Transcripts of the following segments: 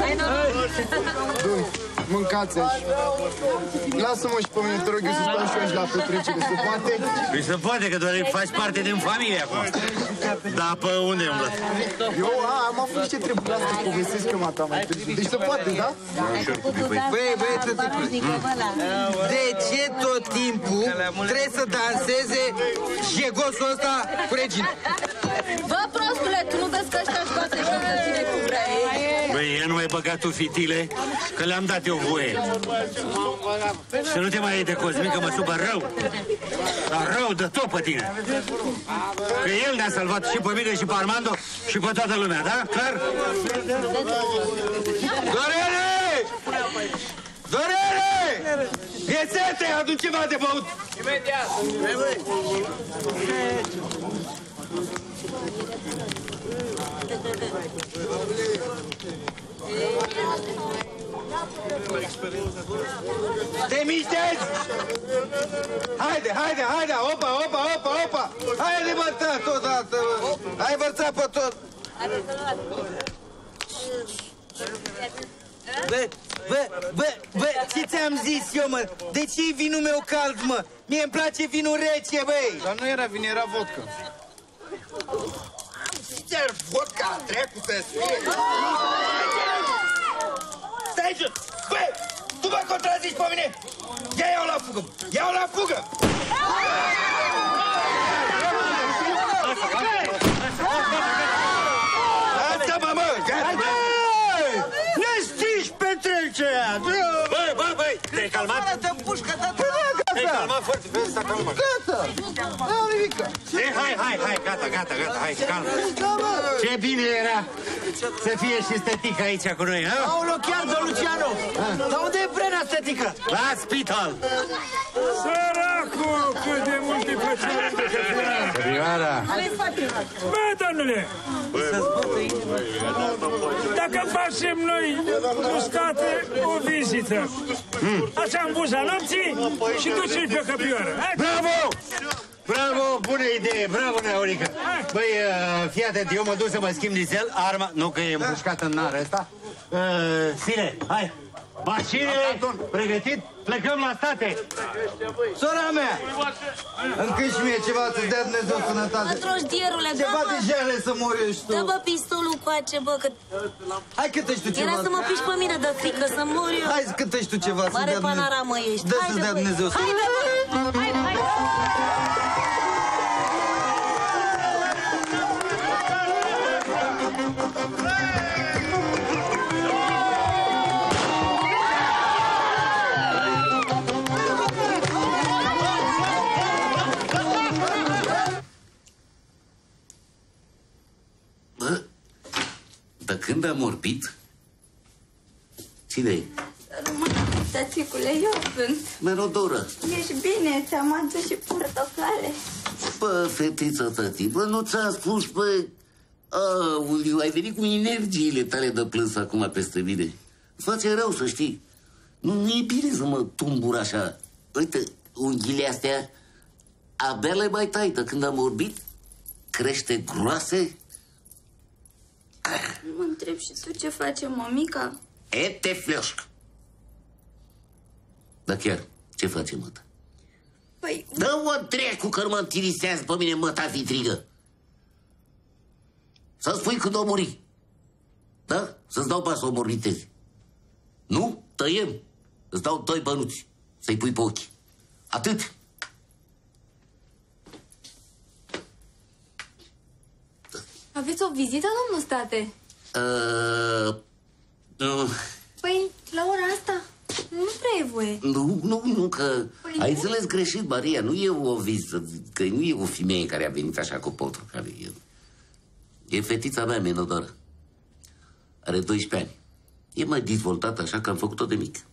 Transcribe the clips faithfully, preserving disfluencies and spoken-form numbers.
Mâncați aici. Lasă-mă și pe mine, te rog, eu să stau și eu aici la petrecere, se poate? Păi se poate, că doar faci parte din familie acum. Dar pe unde umblat? Eu a, am aflat ce trebuie la să povestesc că mata mai târziu. Deci se poate, da? Băi, băi, tăticule, de ce tot timpul trebuie să danseze jegosul ăsta cu regina? Bă, prostule, tu nu vezi că ăștia scoate și să ține cu vrea ei? Băi, ea nu mai băga tu fitile, că le-am dat eu voie. Să nu te mai iei de Cosmin, că mă supăr rău. Dar rău de tot pe tine. Că el ne-a salvat și pe mine și pe Armando și pe toată lumea, da? Clar? Dorele! Dorele! Viețete, adu ceva de băut! Imediat! Te miștezi? Haide, haide, haide, opa, opa, opa, opa! Haide, băța, tot dată! Hai, băța pe tot! Bă, bă, bă, bă, ce ți-am zis eu, mă? De ce e vinul meu cald, mă? Mie-mi place vinul rece, băi! Dar nu era vin, era vodka. Ți-ar vodka, treacu să fie! Stai jos! Băi, tu mă contrazici pe mine? Ia iau la fugă! Iau la fugă! Lasă-mă, mă! Ne știți petrecerea! Băi, băi, băi! Te-ai calmat? Dă-mi pușcă, dă-mi Te-ai calmat foarte bine, s-a calmat. Gata! Nu am nimică! Ei, hai, hai, hai, gata, gata, gata, hai, calm. Ce bine era să fie și stătică aici cu noi, ha? Aoleu, chiar, domnul Luciano! Dar unde e Brenea, stătică? La spital! Săracu, cât de multe plăcere de căpioară! Căpioara! Bă, domnule! Dacă facem noi uscate o vizită, așa în buza nopții și duci-l pe căpioară. Bravo! Bravo, bună idee, bravo, Neorică. Băi, uh, fii atent, eu mă duc să mă schimb nițel, arma, nu că e împușcat în nară ăsta. Uh, Sine, hai, mașinile, pregătit, plecăm la state. Sora mea, încă și mie ceva să-ți dea Dumnezeu sănătate. Mă, troșdierule, Ceva de jale să mor eu și tu. dă, bă, pistolul cu ace, bă, că Hai cântă-și tu ceva. era să mă piși pe mine de frică, să mor eu. Hai cântă-și tu ceva să-ți Mare dea Dumnezeu. panoramă ești. Dă Haide, să-ți dea băi. Dumnezeu Haide, bă! Haide, haide! Bă, dar când am orbit? Cine-i? Tăticule, eu sunt. Merodoră. Ești bine, ți-am adus și portocale. Bă, fetiță, tăti, bă, nu ți-am spus, bă... Aoleu, ai venit cu energiile tale de plâns acum peste mine. Îmi face rău, să știi. Nu, nu e bine să mă tumbur așa. Uite, unghiile astea abia le mai tai, de când am orbit, crește groase. Mă întreb și tu ce face mămica? E, te fleșc. Dar chiar, ce face, măta? Păi... Dă-o dracu că mă întirisează pe mine, măta vitrigă. Să-mi spui când o muri. Da? Să-ți dau pas să o mormitezi. Nu? Tăiem. Îți dau doi bănuți să-i pui pe ochi. Atât. Aveți o vizită, domnul state? Uh, uh, Păi, la ora asta nu prea e voie. nu, nu, nu, că Păi ai nu? înțeles greșit, Maria. Nu e o vizită, că nu e o femeie care a venit așa cu potru. Care e, e fetița mea, Menodoră. Are doisprezece ani. E mai dezvoltată așa că am făcut-o de mic.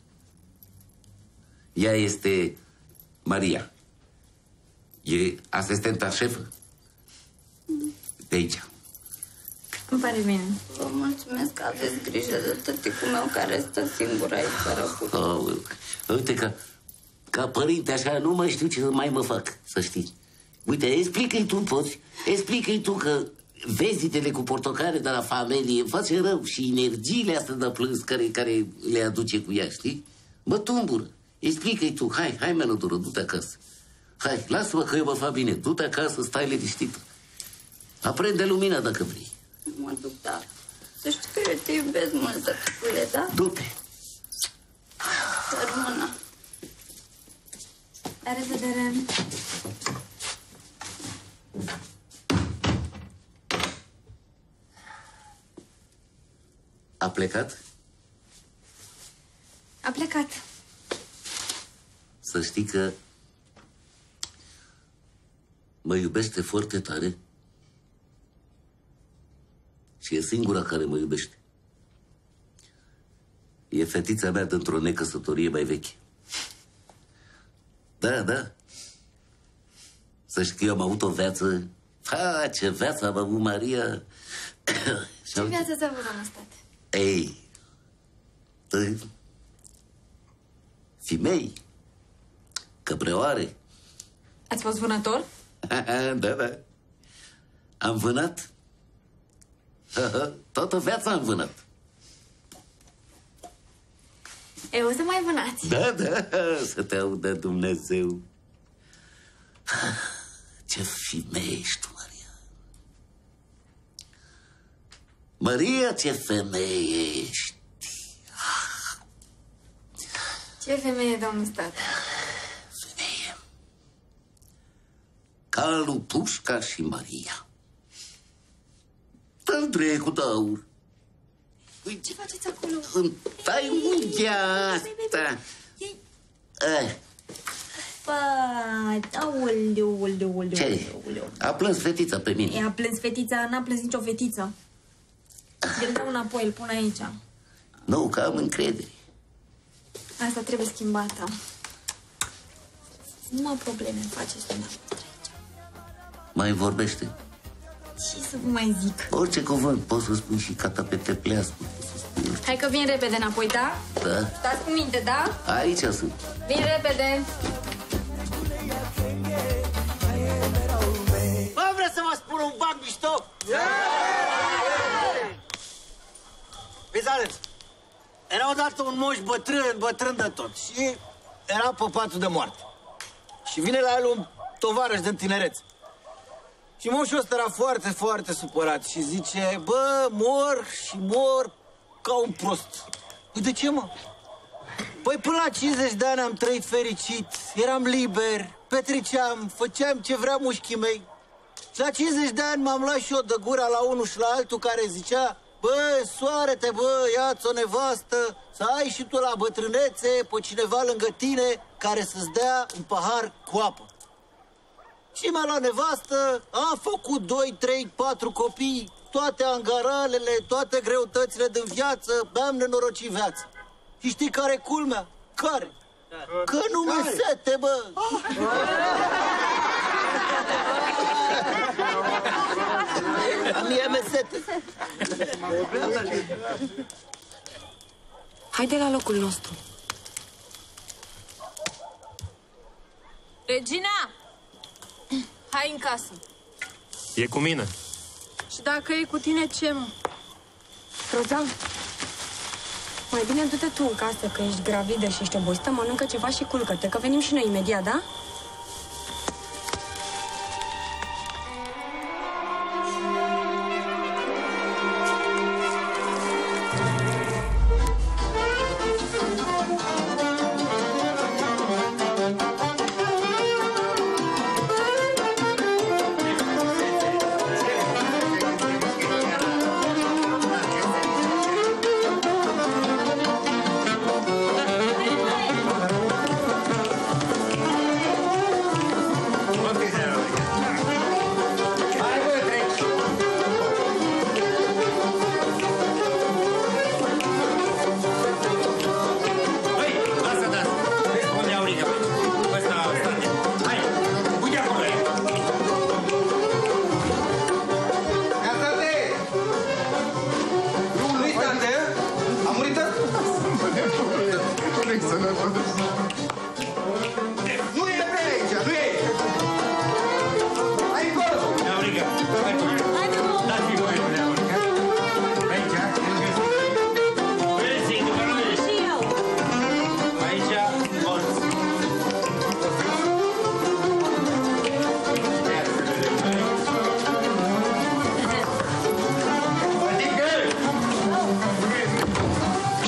Ea este Maria. E asistenta șefă. De aici. Îmi pare bine. Vă mulțumesc că aveți grijă de tăticul meu care stă singur aici, sărăcut. Oh, uite că, ca părinte așa, nu mai știu ce mai mă fac, să știi. Uite, explică-i tu, poți. Explică-i tu că vizitele cu portocale de la familie face rău și energiile astea de plâns care, care le aduce cu ea, știi? Mă tumbură. Explică-i tu, hai, hai, menodoră, du-te acasă. Hai, lasă-mă că eu mă fac bine. Du-te acasă, stai liniștită. Aprinde lumina dacă vrei. Mă duc, da. Să știi că eu te iubesc mult, tăticule, da? Du-te. Să rămână. La revedere. A plecat? A plecat. Să știi că mă iubește foarte tare și e singura care mă iubește. E fetița mea dintr-o necăsătorie mai veche. Da, da. Să știi că eu am avut o viață... Ha, ce viață am avut, Maria! Ce viață ți-a avut, domnul stat? Ei, tă... femei, căpreoare. Ați fost vânător? Da, da. Am vânat. Toată viața am vânat. Eu o să mai vânați. Da, da, să te audă Dumnezeu. Ce femeie ești tu, Maria. Maria, ce femeie ești. Ce femeie, domnul stat? Femeie. Ca lui Pușca și Maria. Dă-l drecu de aur. Ce faceți acolo? Îmi tai unghia asta. Eh, Păi, aoleu, aoleu, aoleu, Ce? aoleu. A plâns fetița pe mine. E, a plâns fetița, n-a plâns nicio fetiță. El dă înapoi, îl pun aici. Nu, că am încredere. Asta trebuie schimbată. Nu probleme faceți dumneavoastră aici. Mai vorbește. Ce să vă mai zic? Orice cuvânt, poți să spui și cata pe teplească. Hai că vin repede înapoi, da? Da? Stați cu minte, da? Aici sunt. Vin repede. Bă, vreți să vă spun un bag mișto? Vezi, Alex, era odată un moș bătrân, bătrân de tot și era pe patul de moarte. Și vine la el un tovarăș din tinerețe. Și moșul ăsta era foarte, foarte supărat și zice, bă, mor și mor ca un prost. Păi de ce, mă? Păi până la cincizeci de ani am trăit fericit, eram liber, petreceam, făceam ce vrea mușchii mei. Și la cincizeci de ani m-am luat și eu de gura la unul și la altul care zicea, bă, soare-te, bă, ia-ți o nevastă, să ai și tu la bătrânețe pe cineva lângă tine care să-ți dea un pahar cu apă. Și mi-a luat nevastă, am făcut doi, trei, patru copii, toate angaralele, toate greutățile din viață, mi-am nenorocit viața. Și știi care e culmea? Care? Că nu mi-e sete, bă! A mie mi-e sete. Haide la locul nostru. Regina! Hai în casă. E cu mine. Și dacă e cu tine, ce, mă? Rozan, mai bine du-te tu în casă, că ești gravidă și ești obosită, mănâncă ceva și culcă-te, că venim și noi imediat, da?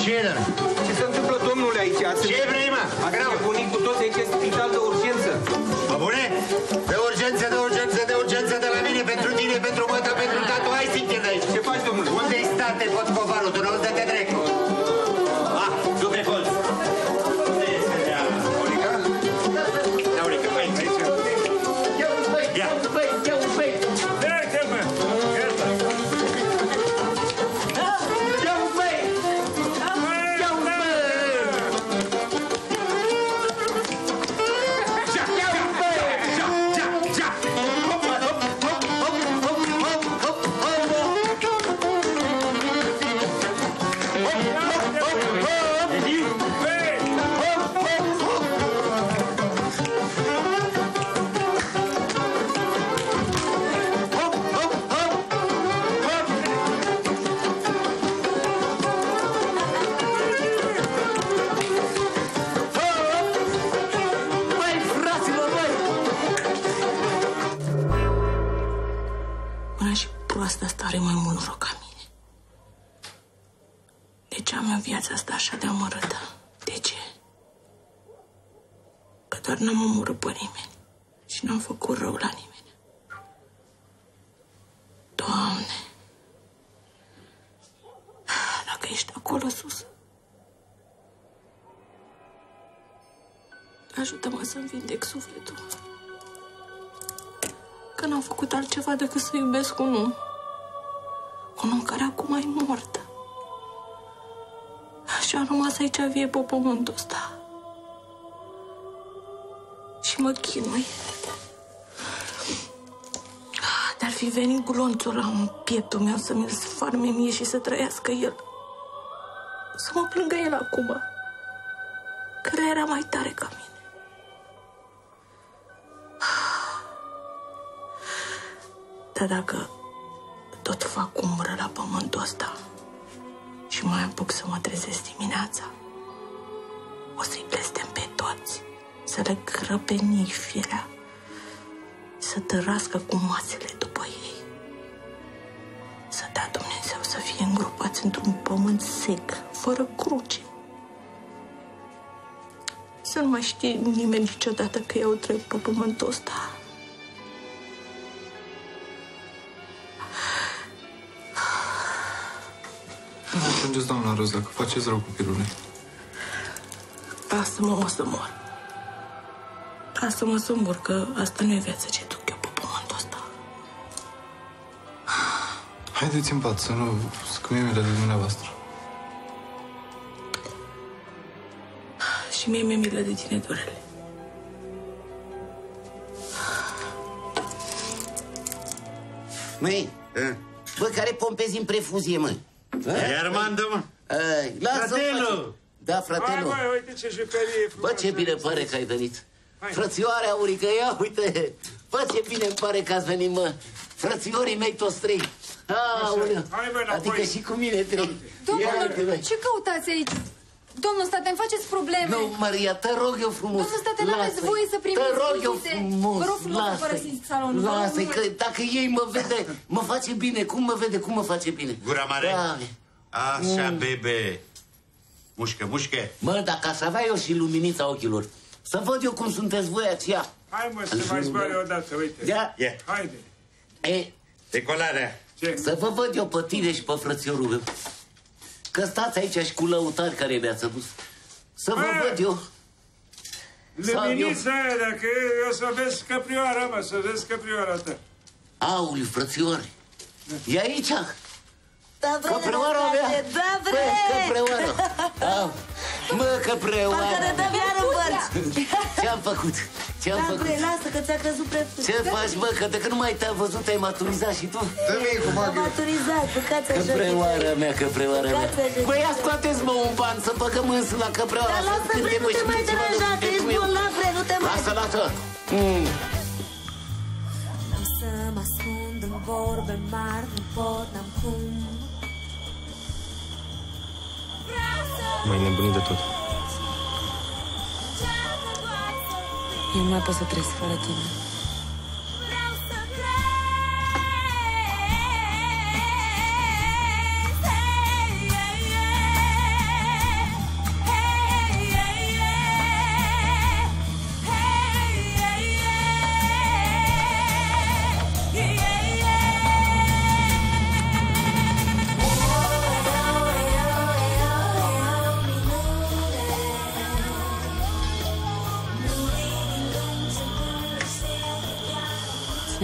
Ce e, dar? Ce se întâmplă, domnule, aici? Ați Ce vrei, mă? Ați nebunit cu toți aici, spital de urgență. Mă bune? De urgență, de urgență, de urgență, de la mine, pentru tine, pentru măta, pentru tatu. Hai, sincer de aici. Ce faci, domnule? Unde-i state, pot covarul? Tu nu-ți dă-te drept. Ah, du pe colț. Unde este ea? Aurica? Da, Aurica, hai, aici. Ia un băi, ia un băi, ia un băi. Ia-te, mă! Gata! Ia un băi! Ia un băi! Ja, ia un băi! Ja, ja, ja! Hop, hop, hop, hop, hop, hop, hop, proastă asta are mai mult noroc ca mine. De ce am eu viața asta așa de amărâtă? De ce? Că doar n-am omorât pe nimeni și n-am făcut rău la nimeni. Doamne, dacă ești acolo sus, ajută-mă să-mi vindec sufletul. Că n-am făcut altceva decât să iubesc un om. Un om care acum e mort. Și a rămas aici vie pe pământul ăsta. Și mă chinui. Dar fi venit glonțul ăla în pieptul meu să mi-l sfarme mie și să trăiască el. Să mă plângă el acum. Că era mai tare ca mine. Dar dacă tot fac umbră la pământul ăsta și mai apuc să mă trezesc dimineața, o să-i blestem pe toți, să le grăbeni firea, să tărască cu mațele după ei, să dea Dumnezeu să fie îngropați într-un pământ sec, fără cruce. Să nu mai știe nimeni niciodată că eu trec pe pământul ăsta. Nu ajungeți, doamna Roza, că faceți rău copilului. Lasă-mă, o să mor. Lasă-mă să mor, că asta nu e viața ce duc eu pe pământul ăsta. Haideți în pat, să nu... că mi-e milă de dumneavoastră. Și mie mi-e milă de tine, Dorele. Măi, bă, care pompezi în prefuzie, măi? E Armando, mă. Lasă-o. Da, fratelu. Hai, uite ce jucărie Bă, ce bine pare că ai venit. Frățioare, Aurică, ia uite. Bă, ce bine îmi pare că ați venit, mă. Frățiorii mei toți trei. Aoleu. Adică și cu mine trei. Domnul, ce căutați aici? Domnul State, îmi faceți probleme. Nu, Maria, te rog eu frumos. Domnul State, n-aveți voie să primiți Te rog eu vizite. frumos. Vă rog frumos să părăsiți salonul. Lasă-i, că dacă ei mă vede, mă face bine. Cum mă vede, cum mă face bine? Gura mare. Da. Așa, Mm. bebe. Mușcă, mușcă. Mă, dacă aș avea eu și luminița ochilor, să văd eu cum sunteți voi aceia. Hai, mă, să mai zboare odată, uite. Da? Yeah. Haide. E, decolarea. Ce? Să vă văd eu pe tine și pe frățiorul meu. Că stați aici și cu lăutari care mi-ați adus. Să vă Bă! văd eu. Luminița aia, dacă eu să vezi căprioara, mă, să vezi căprioara ta. Auli, frățioare. E aici. Da, vrei, Căprioara mea. Da, Bă, vrei. căprioara. Au. Mă, căprioara. Parcă ne dăm iar în bărți. Ce-am făcut? Ce-am Da, făcut? vrei, lasă că ți-a căzut prețul. Ce faci, bă? Că de când nu mai te-am văzut, te-ai maturizat și tu? Dă-mi cu M-am maturizat, bucați așa. Căprioara mea, căprioara mea. Bucați așa. Băi, ia scoateți-mă un ban să băgăm însul la căprioara. Dar lasă, vrei, nu te mai deranja, că ești bolnav, vrei, nu te mai... Lasă, lasă. Mm. N-am să mă ascund în vorbe mari, nu pot, n-am cum. M-ai nebunit de tot. Eu nu mai pot să trăiesc fără tine.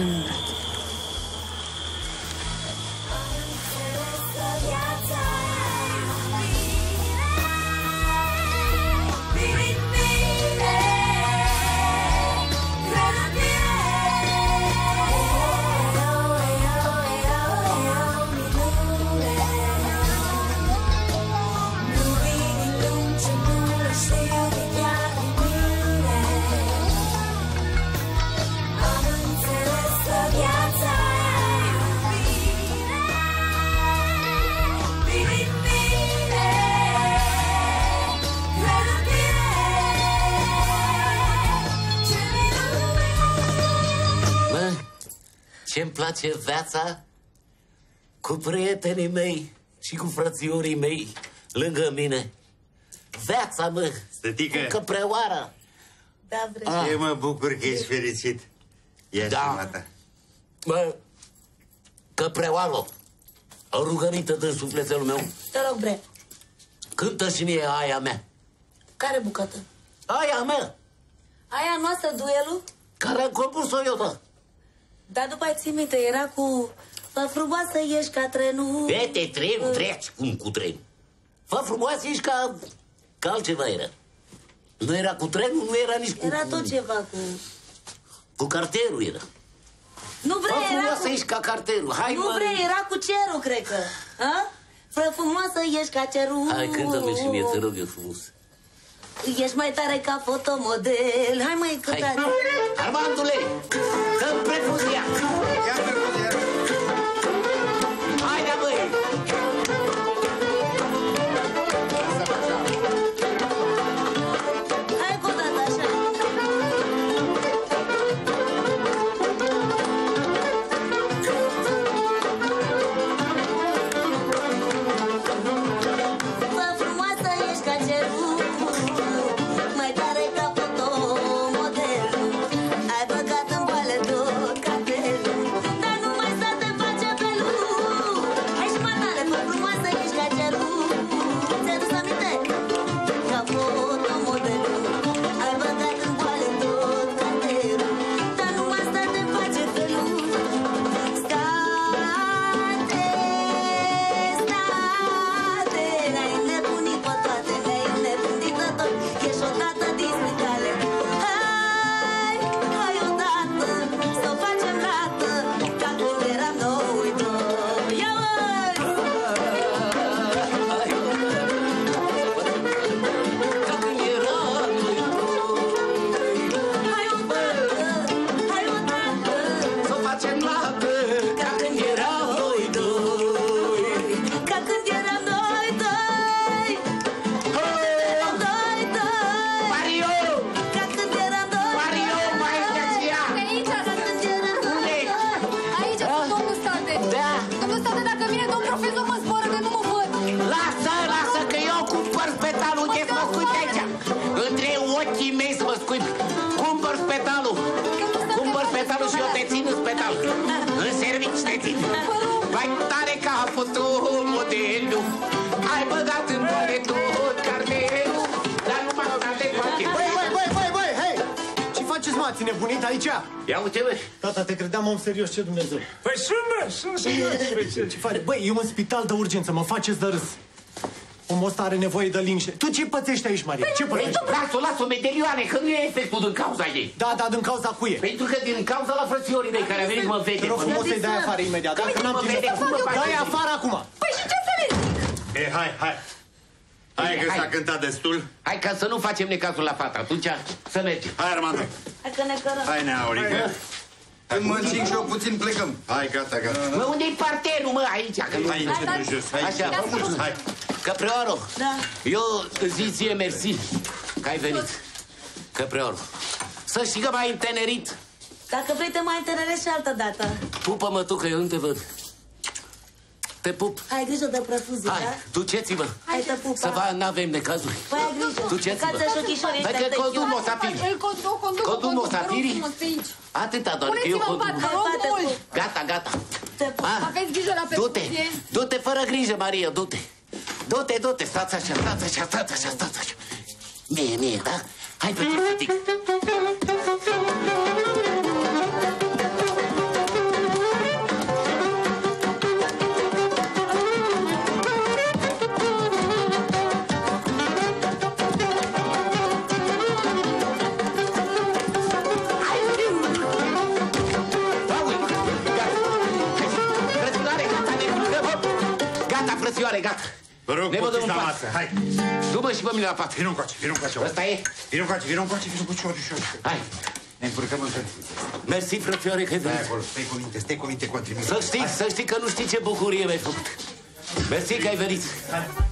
ținem în brațe. Ce-mi place viața cu prietenii mei și cu frățiorii mei lângă mine. Viața, mă, Stătică. cu căpreoara. Da, vrei. Ce mă bucur că ești fericit. Ia Da. ta. Mă, căpreoară, o rugămintă din sufletul meu. Te rog, bre. Cântă și mie aia mea. Care bucată? Aia mea. Aia noastră, duelul? Care am compus-o eu, da. Dar după ai ții minte, era cu... Fă frumoasă ești ca trenul... Fete, trenul, treci cum cu trenul. Fă frumoasă ești ca... ca altceva era. Nu era cu trenul, nu era nici cu... Era tot ceva cu... Cu carterul era. Nu vrei, Fă era frumoasă cu... ești ca carterul. Hai, Nu mă... vrei, era cu cerul, cred că. Ha? Fă frumoasă ești ca cerul... Hai, cântă-mi și mie, te rog eu frumos. Ești mai tare ca fotomodel. Hai, mai cântați. Armandule, dă-mi prefuzia. Ia prefuzia. Hai, da, băi. Hai cu o dată așa. Fă frumoasă ești ca cerul, mai tare ca fotomodelul. Ai băgat în boală tot cartelul, dar nu mai sta te face belul. Hai și mai tare, fă frumoasă ești ca cerul. Ți-ai dus aminte? Ca fotomodelul. Ai băgat în boală tot cartelul, dar nu mai sta te face belul. State, state, ne-ai nebunit pe toate, ne-ai nebunit de tot. Ești odată din spitale. Hai, hai odată, să o facem rată, ca când eram noi doi. Ia măi! Hai odată, hai odată, Să facem lată, ca când eram noi doi. ca când eram noi doi. Eram noi doi. Mario! Ca când eram noi Mario, mai ești ea! Aici, Ca când eram noi doi. aici, domnul State. Da. Domnul State, dacă vine domn profesor, mă zboară că nu mă văd. Lasă, lasă, că eu cumpăr spetalul, unde să mă scuipi aici? Între ochii mei să mă scuipi. Cumpăr spetalul. Cumpăr spetalul și eu te țin în spetal. În servici te țin. Mai tare ca fotomodelul. Ai băgat în boale tot cartelul. Dar nu mai sta te face. Băi, băi, băi, băi, băi, hei! Ce faceți, mă? Ați nebunit aici? Ia uite, bă. Tata, te credeam om serios, ce Dumnezeu. Păi sunt, mă, sunt serios. Ce faci? Băi, e un spital de urgență, mă faceți de râs. Omul ăsta are nevoie de liniște. Tu ce pățești aici, Maria? Ce Păi, pățești? lasă-o, lasă-o, meterioane, că nu e efectul din cauza ei. Da, da, din cauza cuie. Pentru că din cauza la frățiorii mei care a venit mă vede. Te rog frumos să-i dai afară imediat, dacă n-am mă timp. vede, cum mă faci? Dai afară acum. Păi și ce să le zic? E, hai, hai. Hai că Hai. s-a cântat destul. Hai ca să nu facem necazul la fata, atunci să mergem. Hai, Armando. Hai că ne cărăm. Hai, Neaurică. Când mă încing și eu puțin, plecăm. Hai, gata, gata. Mă, unde-i parterul, mă, aici? Că nu... Hai, încet, jos. Hai, Așa, jos. Hai. Căpreoară, Da. eu îți zic ție mersi că ai venit. Căpreoară, să știi că m-ai întenerit. Dacă vrei te mai întâlnești și altă dată. Pupă-mă tu, că eu nu te văd. Te pup. Ai grijă de prăfuzie, Hai, da? duceți-vă. Hai te pupa. Să vă n-avem necazuri. Păi ai grijă. Duceți-vă. Cață și ochișorii Hai ăștia că de condum chiu. o să apiri. Îl conduc, conduc, Condum o să vă rog apiri? frumos, pe aici. Atâta doar, că eu Puneți-mă în pat, condum. vă rog Hai, bate, mult. Gata, gata. Te pup. Ah, Aveți grijă la Du-te, perfuzie. du-te fără grijă, Maria, du-te. Du-te, du-te, stați așa, stați așa, stați așa, stați așa. Mie, mie, da? Hai pe tine, tic. Vă rog, Ne văd poftiți în la pat. masă, hai. Du-mă și pe mine la pat. Vino încoace, vino încoace. Ăsta e? Vino încoace, vino încoace, vino încoace, ușor, ușor. Hai. Ne încurcăm în fel. Mersi, frățioare, că ai Stai venit. acolo, stai cu minte, stai cu minte cu Să știi, să știi că nu știi ce bucurie mi-ai făcut. Mersi că ai venit. Hai.